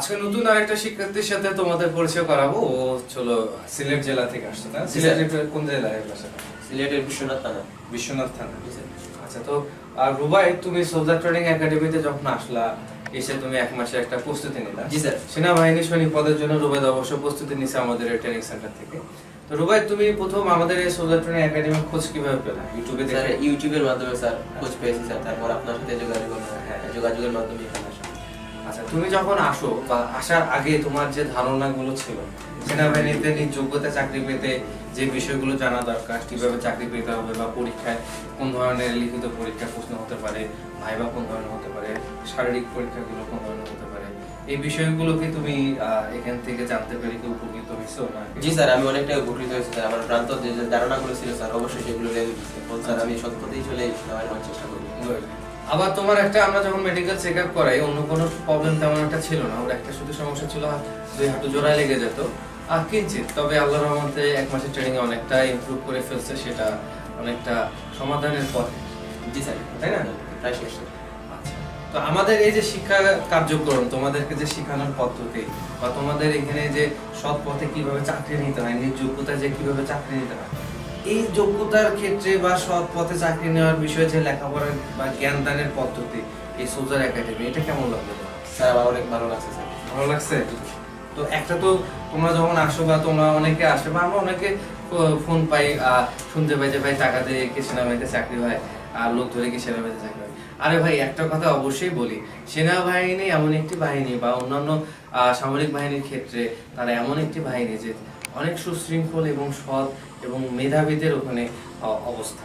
আজকে নতুন আরেকটা শিক্ষার্থীর সাথে তোমাদের পরিচয় করাবো। ও চলো সিলেট জেলা থেকে আসছে না? সিলেটের কোন জেলায় বাসা? সিলেটের বিশ্বনাথ থানা। বিশ্বনাথ থানা। আচ্ছা, তো আর রুবাই, তুমি সোলজার ট্রেনিং একাডেমিতে যখন আসলা, এসে তুমি এক মাসে একটা প্রস্তুতি নিলা। জি স্যার। সেনাবাহিনী সৈনিক পদের জন্য রুবাই অবশ্য প্রস্তুতি নিছে আমাদের এই ট্রেনিং সেন্টার থেকে। তো রুবাই, তুমি প্রথম আমাদের এই সোলজার ট্রেনিং একাডেমির খোঁজ কিভাবে পেলা? ইউটিউবে দেখে? স্যার ইউটিউবের মাধ্যমে স্যার খোঁজ পেয়েছি স্যার, তারপর আপনার সাথে যোগাযোগের মাধ্যমে এখানে আসা। আচ্ছা, তুমি যখন আসো বা আসার আগে তোমার যে ধারণাগুলো ছিল সেনাবাহিনীতে নিজ যোগ্যতা চাকরি পেতে যে বিষয়গুলো জানা দরকার, কিভাবে চাকরি পেতে হবে বা পরীক্ষায় কোন ধরনের লিখিত পরীক্ষা প্রশ্ন হতে পারে, ভাইবা কোন ধরনের হতে পারে, শারীরিক পরীক্ষাগুলো কোন ধরনের হতে পারে, এই বিষয়গুলো কি তুমি এখান থেকে জানতে পেরে কি উপকৃত হয়েছো না? জি স্যার, আমি অনেকটাই উপকৃত হয়েছি স্যার। আমার প্রান্ত যে ধারণাগুলো ছিল স্যার, অবশ্যই সেগুলো লেগে গেছে। স্যার আমি সত্যিই চলে যাওয়ার চেষ্টা করব। আবার তোমার একটা, আমরা যখন মেডিকেল চেকআপ করাই, অন্য কোনো প্রবলেম তেমন একটা ছিল না। ওর একটা শুধু সমস্যা ছিল, দুই হাঁটু জোড়ায় লেগে যেত আর কিঞ্চিত, তবে আল্লাহর রহমতে এক মাসের ট্রেনিং এ অনেকটা ইমপ্রুভ করে ফেলছে, সেটা অনেকটা সমাধানের পথে। জি স্যার, তাই না? প্রায় শেষ। আচ্ছা, তো আমাদের এই যে শিক্ষা কার্যক্রম, তোমাদেরকে যে শেখানোর পদ্ধতি বা তোমাদের এখানে যে সৎ পথে কিভাবে চাকরি নিতে হয়, নিজ যোগ্যতা যে কিভাবে চাকরি নিতে হয়, এই যোগ্যতার ক্ষেত্রে বা সৎ পথে চাকরি নেওয়ার বিষয়ে যে লেখাপড়ার বা জ্ঞান দানের পদ্ধতি, এই সোলজার একাডেমি, এটা কেমন লাগলো? স্যার আমার অনেক ভালো লাগছে স্যার। ভালো লাগছে? তো একটা তো তোমরা যখন আসো বা তোমরা অনেকে আসে বা আমরা অনেকে ফোন পাই, শুনতে পাই যে ভাই টাকা দিয়ে কি সেনাবাহিনীতে চাকরি হয়, আর লোক ধরে কি সেনাবাহিনীতে চাকরি হয়। আরে ভাই, একটা কথা অবশ্যই বলি, সেনাবাহিনী এমন একটি বাহিনী বা অন্যান্য সামরিক বাহিনীর ক্ষেত্রে তারা এমন একটি বাহিনী যে অনেক সুশৃঙ্খল এবং সৎ এবং মেধাবীদের ওখানে অবস্থান।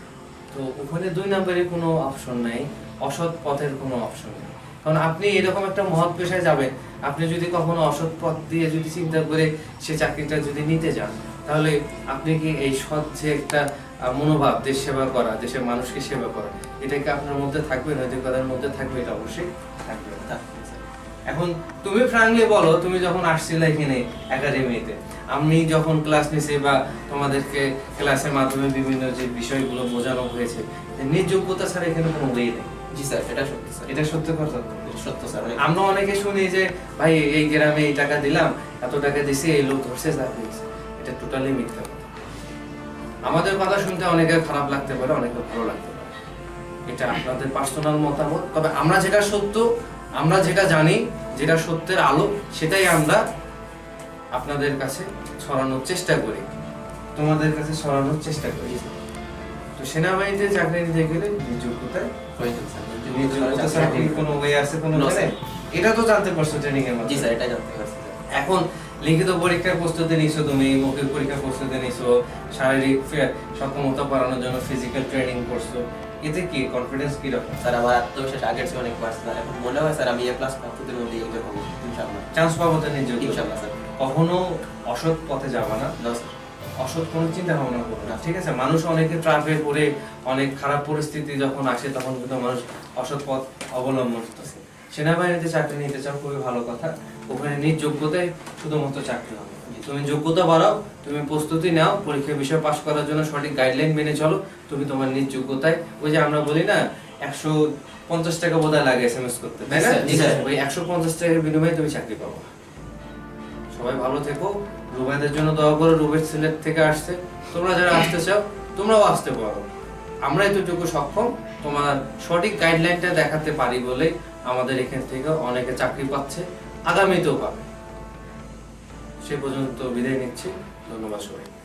তো ওখানে দুই নম্বরের কোনো অপশন নাই, অসৎ পথের কোনো অপশন নেই। কারণ আপনি এরকম একটা মহৎ পেশায় যাবেন, আপনি যদি কখনো অসৎ পথ দিয়ে যদি চিন্তা করে সে চাকরিটা যদি নিতে যান, তাহলে আপনি কি এই সৎ যে একটা মনোভাব, দেশ সেবা করা, দেশের মানুষকে সেবা করা, এটা কি আপনার মধ্যে থাকবে, নৈতিকতার মধ্যে থাকবে? এটা অবশ্যই থাকবে। এখন তুমি ফ্রাঙ্কলি বলো, তুমি যখন আসছিলে এখানে একাডেমিতে, আমি যখন ক্লাস নিছি বা তোমাদেরকে ক্লাসের মাধ্যমে বিভিন্ন যে বিষয়গুলো বোঝানো হয়েছে, নিজ যোগ্যতা ছাড়া এখানে কোনো ওয়ে নেই। জি স্যার, এটা সত্যি স্যার। এটা সত্য কথা। সত্য স্যার। আমরা অনেকে শুনি যে ভাই এই গ্রামে এই টাকা দিলাম, এত টাকা দিছি, এই লোক ধরছে, চাকরি হয়েছে। এটা টোটালি মিথ্যা কথা। আমাদের কথা শুনতে অনেকের খারাপ লাগতে পারে, অনেকের ভালো লাগতে পারে, এটা আপনাদের পার্সোনাল মতামত। তবে আমরা যেটা সত্য, আমরা যেটা জানি, যেটা সত্যের আলো, সেটাই আমরা আপনাদের কাছে ছড়ানোর চেষ্টা করি, তোমাদের কাছে ছড়ানোর চেষ্টা করি। তো সেনাবাহিনীতে চাকরি নিতে গেলে যোগ্যতায় কোনো ওয়ে আছে কোনো? এটা তো জানতে পারছো ট্রেনিং এর মাধ্যমে? জি স্যার, এটা জানতে পারছি। এখন লিখিত পরীক্ষার প্রস্তুতি নিছো, তুমি মৌখিক পরীক্ষার প্রস্তুতি নিছো, শারীরিক সক্ষমতা বাড়ানোর জন্য ফিজিক্যাল ট্রেনিং করছো, এতে কি কনফিডেন্স কি রকম? স্যার আমার আত্মবিশ্বাস আগের চেয়ে অনেক বাড়ছে স্যার। এখন মনে হয় স্যার আমি এ প্লাস প্রাপ্তির মধ্যে এগিয়ে যাবো ইনশাআল্লাহ। চান্স পাবো তো নিজ ইনশাআল্লাহ স্যার। কখনো অসৎ পথে যাবা না। না স্যার, অসৎ কোনো চিন্তা ভাবনা করবে না, ঠিক আছে? মানুষ অনেকে ট্রাফে পড়ে, অনেক খারাপ পরিস্থিতি যখন আসে, তখন কিন্তু মানুষ অসৎ পথ অবলম্বন করতেছে। সেনাবাহিনীতে চাকরি নিতে চাও, খুবই ভালো কথা। ওখানে নিজ যোগ্যতায় শুধুমাত্র চাকরি হবে। তুমি যোগ্যতা বাড়াও, তুমি প্রস্তুতি নাও, পরীক্ষার বিষয় পাশ করার জন্য সঠিক গাইডলাইন মেনে চলো, তুমি তোমার নিজ যোগ্যতায়, ওই যে আমরা বলি না 150 টাকা বোধহয় লাগে SMS করতে, তাই না? ওই 150 টাকার বিনিময়ে তুমি চাকরি পাবো। সবাই ভালো থেকো। রুবাইদের জন্য দোয়া করো, রুবাই সিলেট থেকে আসছে। তোমরা যারা আসতে চাও, তোমরাও আসতে পারো। আমরা এতটুকু সক্ষম, তোমার সঠিক গাইডলাইনটা দেখাতে পারি বলে আমাদের এখান থেকে অনেকে চাকরি পাচ্ছে, আগামীতেও পাবে। সে পর্যন্ত বিদায় নিচ্ছি। ধন্যবাদ সবাই।